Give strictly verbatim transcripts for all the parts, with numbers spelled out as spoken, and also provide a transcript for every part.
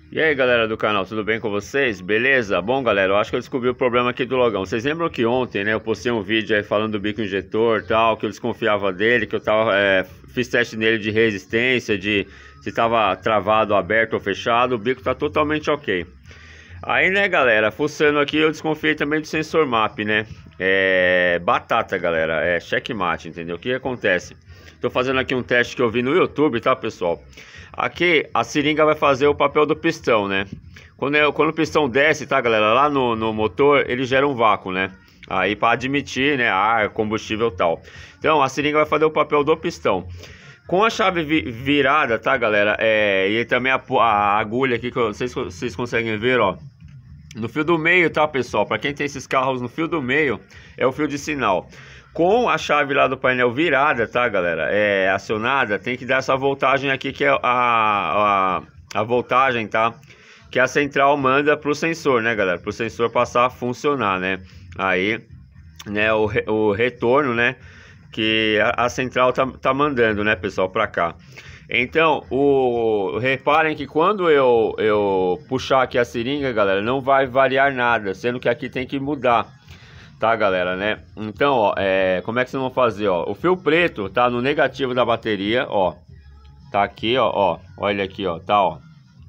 E aí galera do canal, tudo bem com vocês? Beleza? Bom galera, eu acho que eu descobri o problema aqui do logão. Vocês lembram que ontem, né, eu postei um vídeo aí falando do bico injetor e tal, que eu desconfiava dele, que eu tava, é, fiz teste nele de resistência, de se tava travado, aberto ou fechado. O bico tá totalmente ok. Aí, né galera, fuçando aqui, eu desconfiei também do sensor map, né? É batata galera, é checkmate, entendeu? O que acontece? Tô fazendo aqui um teste que eu vi no YouTube, tá pessoal? Aqui a seringa vai fazer o papel do pistão, né? Quando, é, quando o pistão desce, tá galera, lá no, no motor, ele gera um vácuo, né? Aí para admitir, né, ar, combustível e tal. Então a seringa vai fazer o papel do pistão. Com a chave vi virada, tá galera, é, e também a, a agulha aqui, que eu, vocês, vocês conseguem ver, ó. No fio do meio, tá pessoal, para quem tem esses carros no fio do meio, é o fio de sinal. Com a chave lá do painel virada, tá galera, é acionada, tem que dar essa voltagem aqui, que é a, a, a voltagem, tá? Que a central manda pro sensor, né galera, pro sensor passar a funcionar, né? Aí, né, o, o retorno, né, que a, a central tá, tá mandando, né pessoal, pra cá. Então, o, reparem que quando eu, eu puxar aqui a seringa, galera, não vai variar nada, sendo que aqui tem que mudar, tá, galera, né? Então, ó, é, como é que vocês vão fazer, ó? O fio preto tá no negativo da bateria, ó. Tá aqui, ó, ó. Olha aqui, ó, tá, ó.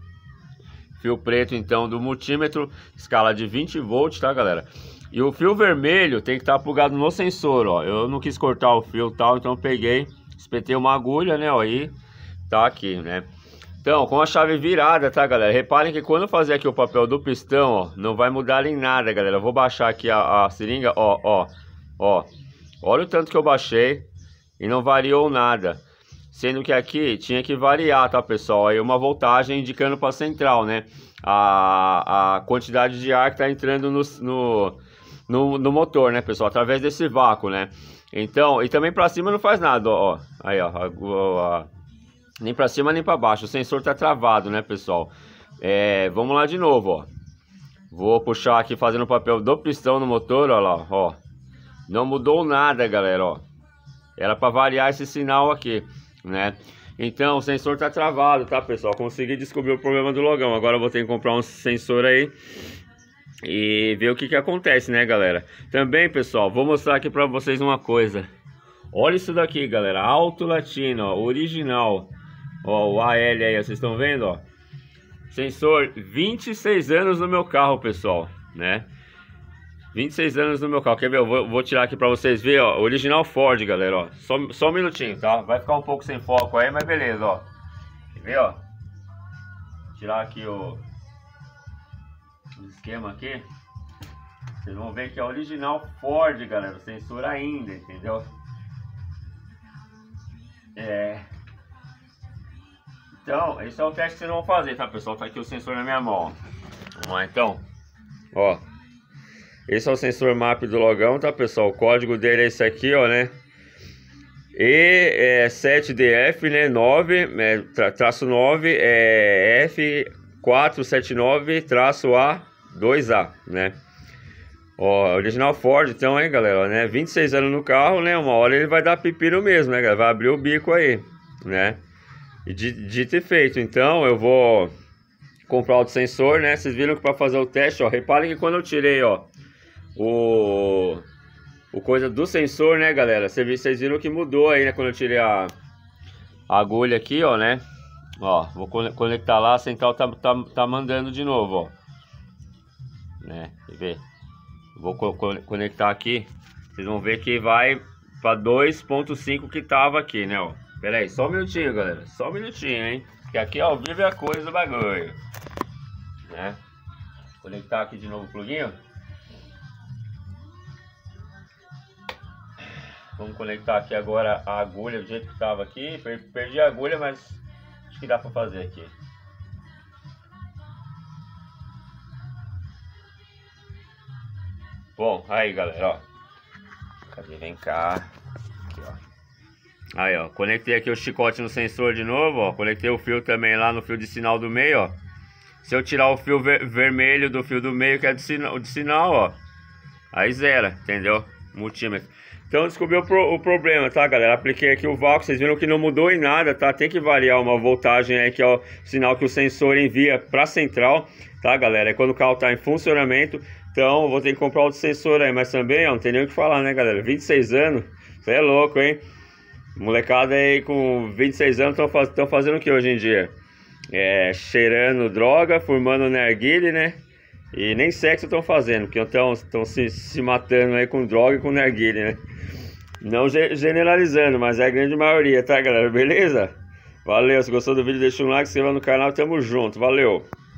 Fio preto, então, do multímetro, escala de vinte volts, tá, galera? E o fio vermelho tem que estar plugado no sensor, ó. Eu não quis cortar o fio tal, então eu peguei, espetei uma agulha, né, ó, aí tá aqui, né? Então, com a chave virada, tá, galera? Reparem que quando eu fazer aqui o papel do pistão, ó, não vai mudar em nada, galera. Eu vou baixar aqui a, a seringa, ó, ó, ó. Olha o tanto que eu baixei e não variou nada. Sendo que aqui tinha que variar, tá, pessoal? Aí uma voltagem indicando para central, né? A, a quantidade de ar que tá entrando no, no, no, no motor, né, pessoal? Através desse vácuo, né? Então, e também para cima não faz nada, ó. Aí, ó, a, a, nem para cima nem para baixo, o sensor tá travado, né pessoal? É, vamos lá de novo, ó. Vou puxar aqui fazendo o papel do pistão no motor, ó lá, ó. Não mudou nada, galera, ó. Era para variar esse sinal aqui, né? Então o sensor tá travado, tá pessoal? Consegui descobrir o problema do logão. Agora eu vou ter que comprar um sensor aí e ver o que que acontece, né galera? Também pessoal, vou mostrar aqui para vocês uma coisa. Olha isso daqui, galera, Alto Latino, ó, original. Ó, o A L aí, vocês estão vendo, ó. Sensor, vinte e seis anos no meu carro, pessoal, né? vinte e seis anos no meu carro. Quer ver? Eu vou, vou tirar aqui pra vocês verem, ó. Original Ford, galera, ó. Só, só um minutinho, tá? Vai ficar um pouco sem foco aí, mas beleza, ó. Quer ver, ó? Tirar aqui o, o esquema aqui. Vocês vão ver que é original Ford, galera. O sensor ainda, entendeu? É... Então, esse é o teste que vocês vão fazer, tá pessoal? Tá aqui o sensor na minha mão. Vamos lá então. Ó. Esse é o sensor map do logão, tá pessoal? O código dele é esse aqui, ó, né? E é sete D F, né? nove, é, tra, traço nove, é F quatrocentos e setenta e nove, traço A dois A, né? Ó, original Ford, então, hein, galera, né? vinte e seis anos no carro, né? Uma hora ele vai dar pepino mesmo, né, galera? Vai abrir o bico aí, né? E dito e feito, então eu vou comprar outro sensor, né? Vocês viram que para fazer o teste, ó, reparem que quando eu tirei, ó, o, o coisa do sensor, né, galera? Vocês viram que mudou aí, né? Quando eu tirei a, a agulha aqui, ó, né? Ó, vou conectar lá, a central tá, tá, tá mandando de novo, ó. Né? Quer ver? Vou co conectar aqui, vocês vão ver que vai para dois ponto cinco que tava aqui, né, ó. Pera aí, só um minutinho, galera. Só um minutinho, hein? Que aqui ao vivo é a coisa do bagulho. Né? Conectar aqui de novo o pluguinho. Vamos conectar aqui agora a agulha do jeito que estava aqui. Perdi a agulha, mas acho que dá para fazer aqui. Bom, aí galera, ó. Cadê? Vem cá. Aqui, ó. Aí, ó, conectei aqui o chicote no sensor de novo, ó. Conectei o fio também lá no fio de sinal do meio, ó. Se eu tirar o fio ver vermelho do fio do meio, que é de sinal, de sinal, ó, aí zera, entendeu? Multímetro. Então descobri o, pro, o problema, tá, galera? Apliquei aqui o vácuo, vocês viram que não mudou em nada, tá? Tem que variar uma voltagem aí, que é o sinal que o sensor envia para a central, tá, galera? É quando o carro tá em funcionamento. Então vou ter que comprar outro sensor aí, mas também, ó, não tem nem o que falar, né, galera? vinte e seis anos, você é louco, hein? Molecada aí com vinte e seis anos estão faz, fazendo o que hoje em dia? É, cheirando droga, fumando narguile, né? E nem sexo estão fazendo, porque estão se, se matando aí com droga e com narguile, né? Não generalizando, mas é a grande maioria, tá, galera? Beleza? Valeu, se gostou do vídeo deixa um like, se inscreva no canal, tamo junto, valeu!